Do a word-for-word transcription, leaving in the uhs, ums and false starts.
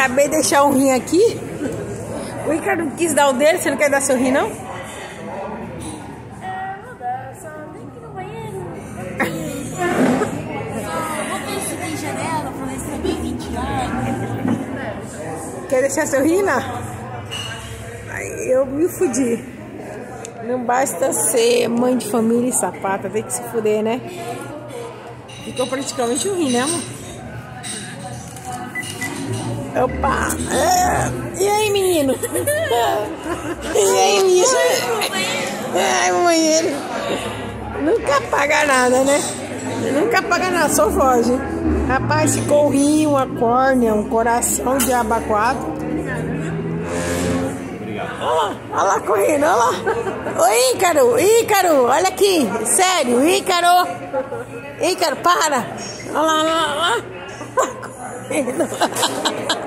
Acabei de deixar um rim aqui. O Ícaro quis dar o dele. Você não quer dar seu rim, não? É, vou dar. Só tem que ir no banheiro. Só vou ver se tem janela pra ver se é bem ventilado. Quer deixar seu rim, não? Aí eu me fudi. Não basta ser mãe de família e sapata. Tem que se fuder, né? Ficou praticamente um rim, né, amor? Opa! É. E aí, menino? E aí, menino? Ai, banheiro. Nunca paga nada, né? Nunca paga nada, só foge. Rapaz, ficou um rim, uma córnea, um coração de abacuado. Olha lá, olha lá correndo, olha lá. Ô, Ícaro, Ícaro, olha aqui. Sério, Ícaro. Ícaro, para. Olha lá, olha lá, olha lá. Correndo.